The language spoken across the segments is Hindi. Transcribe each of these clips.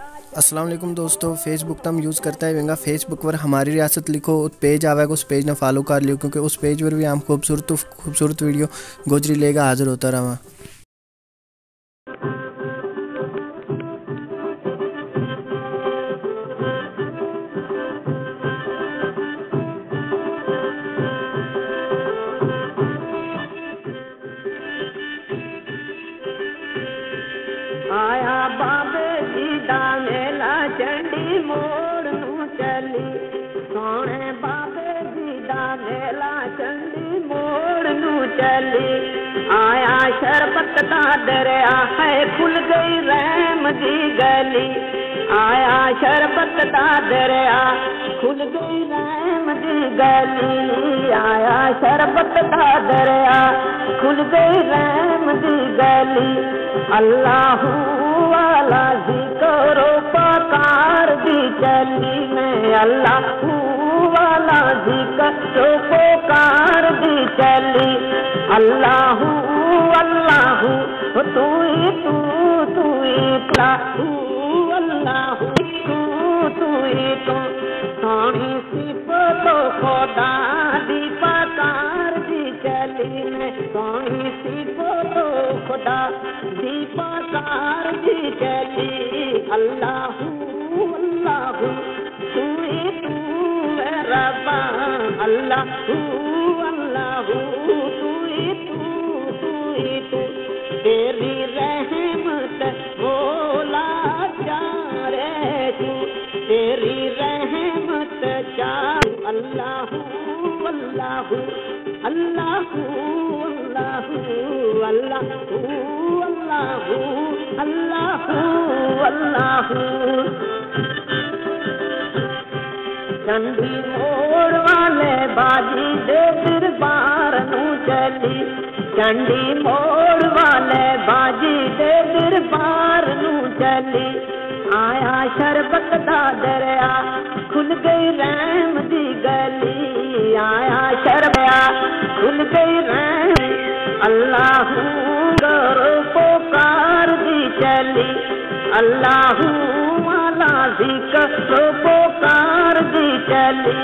अस्सलाम वालेकुम दोस्तों, फेसबुक तो हम यूज़ करता है वेंगा। फेसबुक पर हमारी रियासत लिखो पेज आवेगा, उस पेज ने फॉलो कर लियो क्योंकि उस पेज पर भी हम खूबसूरत वीडियो गोजरी लेगा हाजिर होता रहा। आया बाबे जी दा मेला चंडी मोड़ नू चली, सोने बाबे जी दा मेला चंडी मोड़ नू चली। आया शरबत दा दरिया है खुल गई रहम दी गली, आया शरबत दा दरिया खुल गई रहम दी गली, आया शरबत दा दरिया खुल गई रहम दी गली। अल्लाहू वाला जिक्रो पकार दी चली मैं, अल्लाहू वाला जिक्रो पकार दी चली। अल्लाहू अल्लाहू तू ही तू अल्लाहू अल्लाहू तू ही तू, सोनी सिफतो खुदा दी पकार दी चली मैं, सोनी सिफतो खुदा दी पकार दी चली। अल्लाहू अल्लाहू तू ही तू है रब्बा, अल्लाहू अल्लाहू तू ही तू, तेरी रहमत बोला चारे तू, तेरी रहमत चार। अल्लाहू अल्लाहू अल्लाहू अल्लाहू अल्लाहू अल्लाहू अल्लाहू अल्लाहू। चंडी मोड़ वाले बाजी दे दरबार नू चली, चंडी मोड़ वाले बाजी दे दरबार नू चली। आया शरबत दा दरिया खुल गई रहम दी गली, आया शरबया खुल गई रहम। अल्लाहू गरो पुकार दी चली, अल्लाहू वाला जिक्र पुकार दी चली।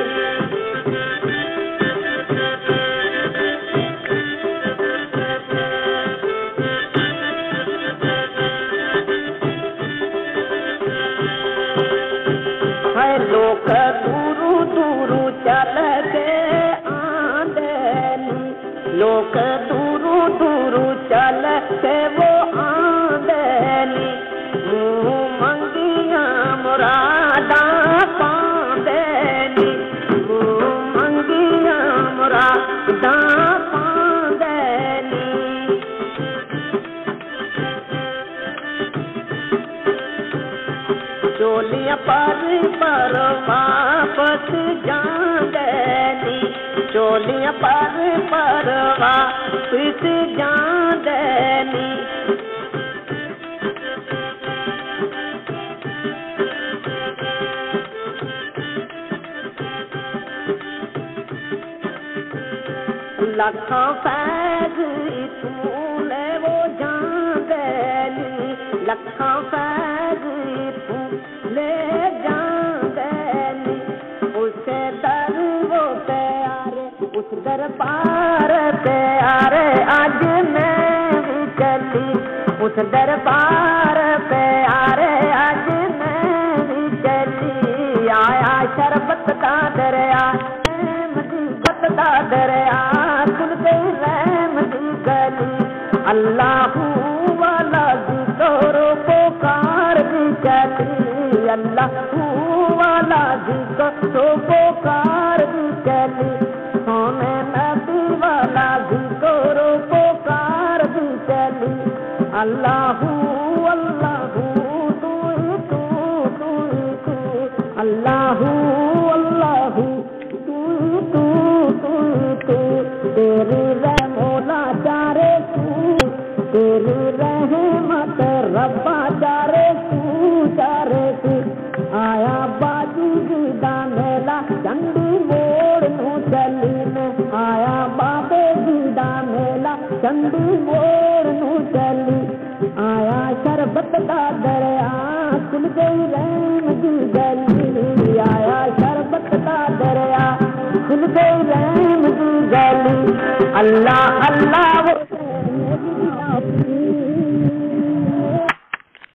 लोग दूरू दूरू चल के आंदे, लोग दूरू दूरू चल के वो आंदे, मुँह मंगिया मुरादा पांदे, मुँह मंगिया मुरादा पांदे। चोलियां पर वापस जांदे, चोलियां पर वापस जांदे। लखा फैज तूने वो जांदे, लखा फैज ले जांदे, उसे दर वो प्यारे उस दरबार प्यारे आज मैं भी चली, उस दरबार प्यारे आज मैं भी चली। आया शरबत का दरिया मदीबत का दरिया खुल गई रहम दी गली। अल्लाहू वाला जिक्रो पुकार दी चली, अल्लाहू वाला जिक्रो पुकार दी चली। सोने नबी वाला जिक्रो पुकार दी चली। अल्लाहू अल्लाह अल्लाह वो